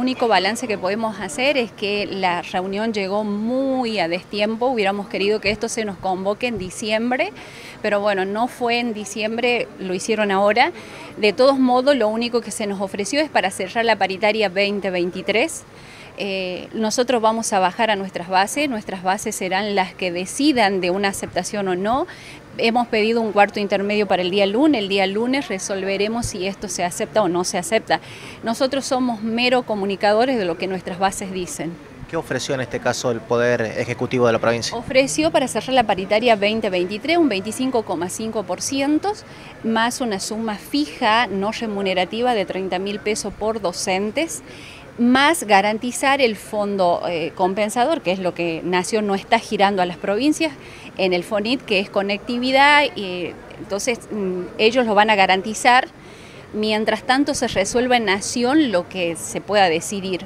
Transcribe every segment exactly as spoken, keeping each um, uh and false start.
único balance que podemos hacer es que la reunión llegó muy a destiempo. Hubiéramos querido que esto se nos convoque en diciembre, pero bueno, no fue en diciembre, lo hicieron ahora. De todos modos, lo único que se nos ofreció es para cerrar la paritaria veinte veintitrés. Eh, nosotros vamos a bajar a nuestras bases, nuestras bases serán las que decidan de una aceptación o no. Hemos pedido un cuarto intermedio para el día lunes, el día lunes resolveremos si esto se acepta o no se acepta. Nosotros somos mero comunicadores de lo que nuestras bases dicen. ¿Qué ofreció en este caso el Poder Ejecutivo de la provincia? Ofreció para cerrar la paritaria veinte veintitrés un veinticinco coma cinco por ciento más una suma fija no remunerativa de treinta mil pesos por docentes, más garantizar el fondo eh, compensador, que es lo que Nación no está girando a las provincias, en el FONIT, que es conectividad, y entonces mm, ellos lo van a garantizar, mientras tanto se resuelva en Nación lo que se pueda decidir.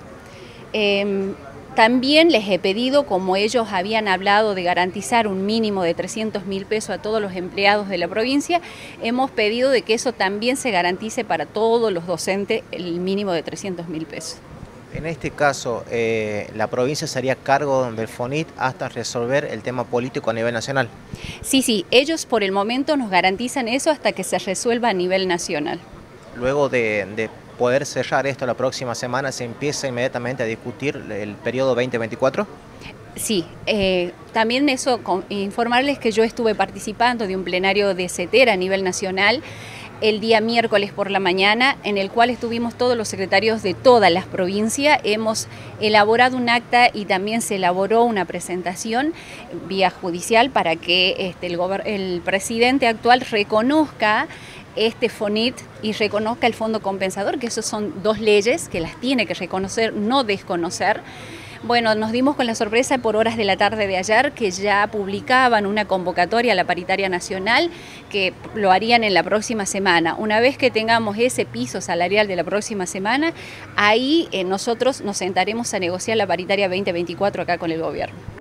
Eh, También les he pedido, como ellos habían hablado de garantizar un mínimo de trescientos mil pesos a todos los empleados de la provincia, hemos pedido de que eso también se garantice para todos los docentes el mínimo de trescientos mil pesos. En este caso, eh, la provincia se haría cargo del FONIT hasta resolver el tema político a nivel nacional. Sí, sí, ellos por el momento nos garantizan eso hasta que se resuelva a nivel nacional. Luego de, de poder cerrar esto la próxima semana, ¿se empieza inmediatamente a discutir el periodo veinte veinticuatro? Sí, eh, también eso, con, informarles que yo estuve participando de un plenario de CETERA a nivel nacional el día miércoles por la mañana, en el cual estuvimos todos los secretarios de todas las provincias. Hemos elaborado un acta y también se elaboró una presentación vía judicial para que este, el, el presidente actual reconozca este FONIT y reconozca el fondo compensador, que esos son dos leyes que las tiene que reconocer, no desconocer. Bueno, nos dimos con la sorpresa por horas de la tarde de ayer que ya publicaban una convocatoria a la paritaria nacional que lo harían en la próxima semana. Una vez que tengamos ese piso salarial de la próxima semana, ahí eh, nosotros nos sentaremos a negociar la paritaria veinte veinticuatro acá con el gobierno.